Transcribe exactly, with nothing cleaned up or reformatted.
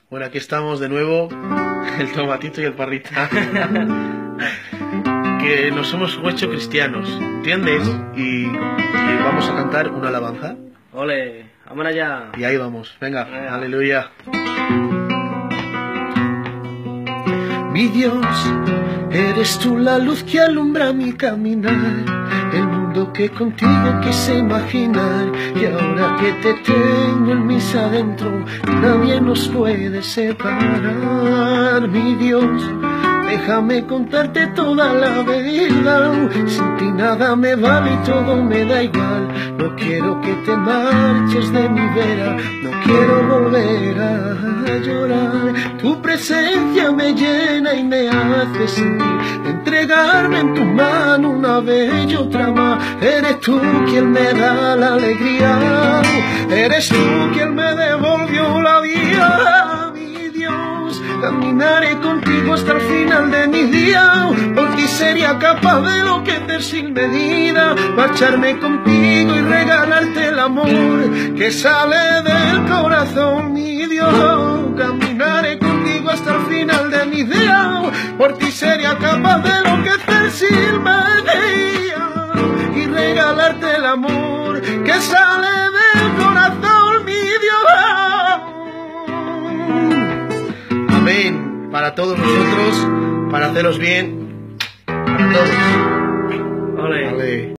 Bueno, aquí estamos de nuevo, el tomatito y el parrita. Que nos hemos hecho cristianos, ¿entiendes? Y, y vamos a cantar una alabanza. Ole, vámonos allá. Y ahí vamos, venga, Venga. aleluya. Mi Dios, eres tú la luz que alumbra mi caminar, el mundo que contigo quise imaginar, y ahora que te tengo en mis adentro, nadie nos puede separar. Mi Dios, déjame contarte toda la verdad, sin ti nada me vale y todo me da igual. No quiero que te marches de mi vera, no quiero volver a llorar. Tu presencia me llena y me hace sentir, entregarme en tu mano una vez y otra más. Eres tú quien me da la alegría, eres tú quien me devolvió la vida. Mi Dios, caminaré contigo hasta el final de mi día, por ti sería capaz de enloquecer sin medida, marcharme contigo y regalarte el amor que sale del corazón. Mi Dios, caminaré contigo hasta el final de mi día, por ti sería capaz de enloquecer sin medida y regalarte el amor que sale del corazón. Mi Dios. Amén. Para todos nosotros, para haceros bien, para todos.